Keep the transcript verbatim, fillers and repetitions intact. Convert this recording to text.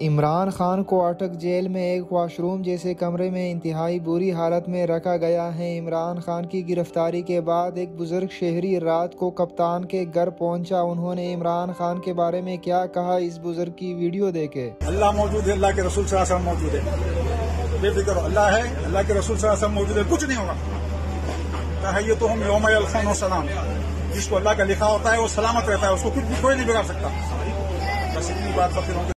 इमरान खान को अटक जेल में एक वॉशरूम जैसे कमरे में इंतहाई बुरी हालत में रखा गया है। इमरान खान की गिरफ्तारी के बाद एक बुजुर्ग शहरी रात को कप्तान के घर पहुंचा। उन्होंने इमरान खान के बारे में क्या कहा, इस बुजुर्ग की वीडियो देखे। अल्लाह मौजूद है, अल्लाह के रसूल सल्लल्लाहु अलैहि वसल्लम मौजूद है, बेफिक्र अल्लाह है, अल्लाह के रसूल सल्लल्लाहु अलैहि वसल्लम मौजूद है, कुछ नहीं होगा। तहय्युतुहुम यौम यल्क़ौनहु सलाम, जिसको अल्लाह का लिखा होता है वो सलामत रहता है, उसको कुछ भी कोई नहीं बिगाड़ सकता। बस इतनी बात